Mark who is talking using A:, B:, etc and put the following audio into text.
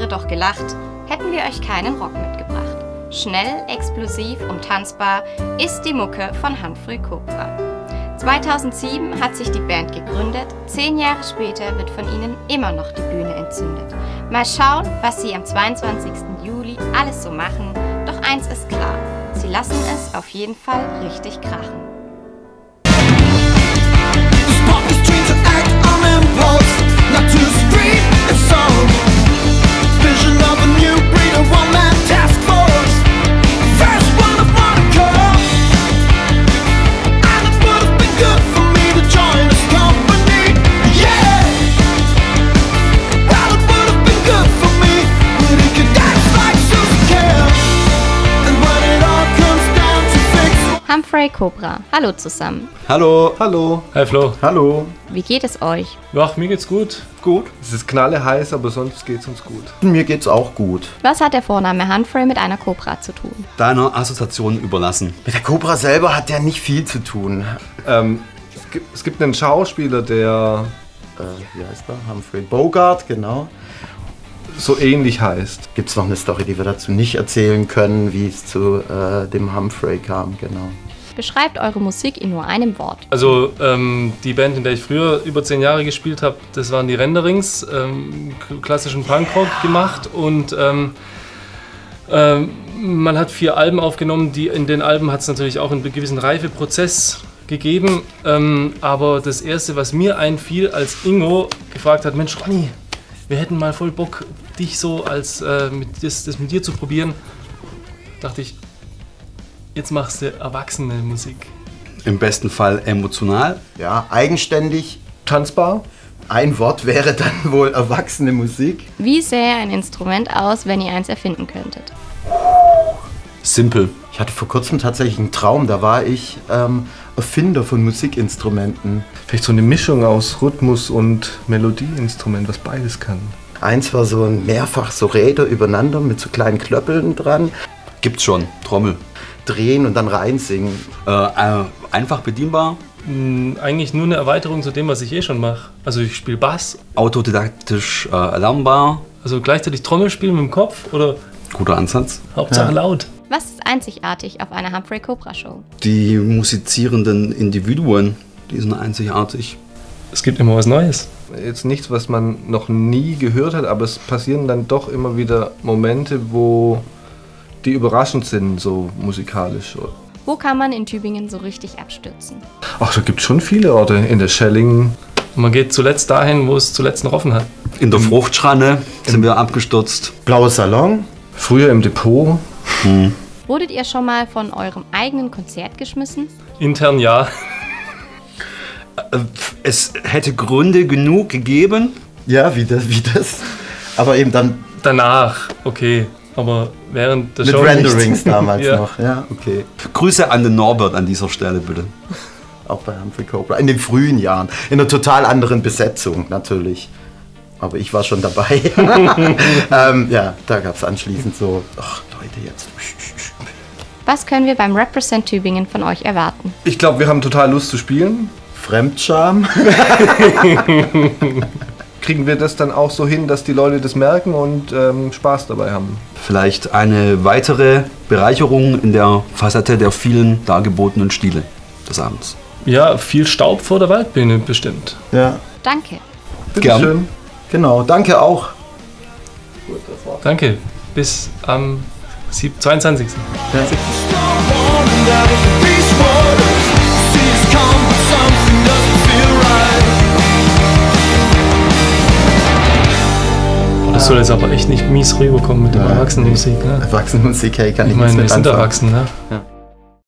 A: doch gelacht, hätten wir euch keinen Rock mitgebracht. Schnell, explosiv und tanzbar ist die Mucke von Humphrey Cobra. 2007 hat sich die Band gegründet, 10 Jahre später wird von ihnen immer noch die Bühne entzündet. Mal schauen, was sie am 22. Juli alles so machen, doch eins ist klar, sie lassen es auf jeden Fall richtig krachen. Humphrey Cobra. Hallo zusammen.
B: Hallo. Hallo.
C: Hi Flo.
B: Hallo.
A: Wie geht es euch?
C: Ja, mir geht's gut.
B: Gut. Es ist knalleheiß, aber sonst geht's uns gut.
D: Mir geht's auch gut.
A: Was hat der Vorname Humphrey mit einer Cobra zu tun?
E: Deiner Assoziation überlassen.
D: Mit der Cobra selber hat der nicht viel zu tun.
B: Es gibt einen Schauspieler, der
D: wie heißt der? Humphrey Bogart, genau.
B: so ähnlich heißt.
D: Gibt's noch eine Story, die wir dazu nicht erzählen können, wie es zu dem Humphrey kam, genau.
A: Beschreibt eure Musik in nur einem Wort.
C: Also die Band, in der ich früher über 10 Jahre gespielt habe, das waren die Renderings, klassischen Punkrock gemacht und man hat 4 Alben aufgenommen. In den Alben hat es natürlich auch einen gewissen Reifeprozess gegeben, aber das erste, was mir einfiel, als Ingo gefragt hat, Mensch Ronny, wir hätten mal voll Bock, dich so als das mit dir zu probieren, dachte ich, jetzt machst du erwachsene Musik.
E: Im besten Fall emotional.
D: Ja, eigenständig.
B: Tanzbar.
D: Ein Wort wäre dann wohl erwachsene Musik.
A: Wie sähe ein Instrument aus, wenn ihr eins erfinden könntet?
E: Simpel.
D: Ich hatte vor kurzem tatsächlich einen Traum, da war ich Erfinder von Musikinstrumenten.
B: Vielleicht so eine Mischung aus Rhythmus- und Melodieinstrument, was beides kann.
D: Eins war so ein mehrfach so Räder übereinander mit so kleinen Klöppeln dran.
E: Gibt's schon. Trommel.
D: Drehen und dann reinsingen.
E: Einfach bedienbar.
C: Eigentlich nur eine Erweiterung zu dem, was ich eh schon mache. Also ich spiele Bass.
E: Autodidaktisch erlernbar.
C: Also gleichzeitig Trommel spielen mit dem Kopf oder
E: Guter Ansatz.
C: Hauptsache laut.
A: Was ist einzigartig auf einer Humphrey Cobra Show?
E: Die musizierenden Individuen, die sind einzigartig.
C: Es gibt immer was Neues.
B: Jetzt nichts, was man noch nie gehört hat, aber es passieren dann doch immer wieder Momente, wo die überraschend sind, so musikalisch.
A: Wo kann man in Tübingen so richtig abstürzen?
B: Ach, da gibt es schon viele Orte. In der Schelling.
C: Man geht zuletzt dahin, wo es zuletzt noch offen hat.
E: In der Fruchtschranne sind wir abgestürzt.
D: Blauer Salon.
B: Früher im Depot.
A: Wurdet ihr schon mal von eurem eigenen Konzert geschmissen?
C: Intern ja.
E: Es hätte Gründe genug gegeben.
D: Ja, wie das. Aber eben dann
C: Danach, okay. Aber während der
D: mit
C: Show
D: Renderings
C: nicht.
D: damals
C: Ja.
D: noch. Ja, okay.
E: Grüße an den Norbert an dieser Stelle, bitte.
D: Auch bei Humphrey Cobra. In den frühen Jahren. In einer total anderen Besetzung natürlich. Aber ich war schon dabei. Ja, da gab es anschließend so, ach Leute, jetzt.
A: Was können wir beim Represent Tübingen von euch erwarten?
B: Ich glaube, wir haben total Lust zu spielen.
D: Fremdscham.
B: Kriegen wir das dann auch so hin, dass die Leute das merken und Spaß dabei haben?
E: Vielleicht eine weitere Bereicherung in der Facette der vielen dargebotenen Stile des Abends.
C: Ja, viel Staub vor der Waldbühne bestimmt.
D: Ja,
A: Danke.
E: Gern.
B: Schön.
D: genau. Danke auch.
C: Danke. Bis am 22. Das soll jetzt aber echt nicht mies rüberkommen mit der Erwachsenenmusik. Ne?
D: Erwachsenenmusik, hey, kann
C: Ich
D: ich
C: meine, wir
D: nichts mit
C: sind
D: anfangen.
C: erwachsen. Ne?
D: Ja.